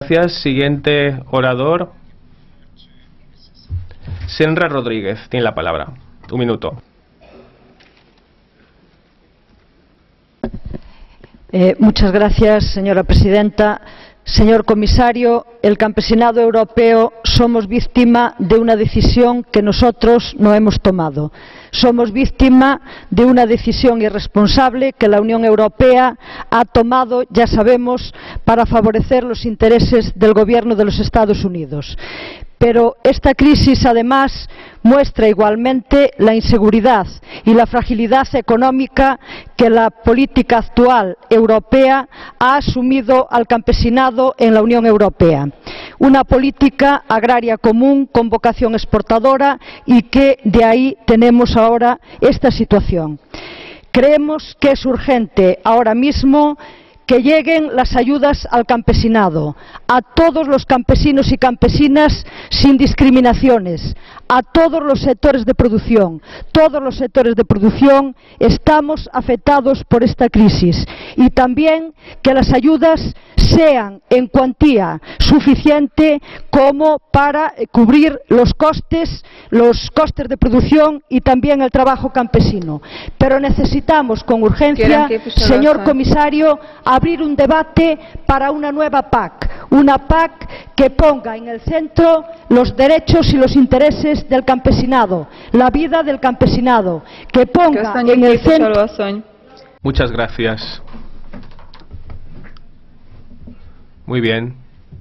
Gracias. Siguiente orador. Senra Rodríguez tiene la palabra. Un minuto. Muchas gracias, señora presidenta. Señor comisario, el campesinado europeo somos víctima de una decisión que nosotros no hemos tomado. Somos víctima de una decisión irresponsable que la Unión Europea ha tomado, ya sabemos, para favorecer los intereses del gobierno de los Estados Unidos. Pero esta crisis, además, muestra igualmente la inseguridad y la fragilidad económica que la política actual europea ha asumido al campesinado en la Unión Europea. Una política agraria común con vocación exportadora y que de ahí tenemos ahora esta situación. Creemos que es urgente ahora mismo que lleguen las ayudas al campesinado, a todos los campesinos y campesinas sin discriminaciones, a todos los sectores de producción. Todos los sectores de producción estamos afectados por esta crisis y también que las ayudas sean en cuantía suficiente como para cubrir los costes de producción y también el trabajo campesino. Pero necesitamos con urgencia, señor comisario, abrir un debate para una nueva PAC, una PAC que ponga en el centro los derechos y los intereses del campesinado, la vida del campesinado, que ponga en el centro... Muchas gracias. Muy bien.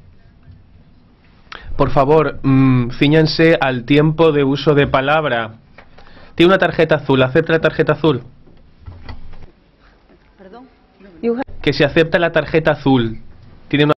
Por favor, cíñanse al tiempo de uso de palabra. Tiene una tarjeta azul. ¿Acepta la tarjeta azul? ¿Perdón? Que se acepta la tarjeta azul. Tiene una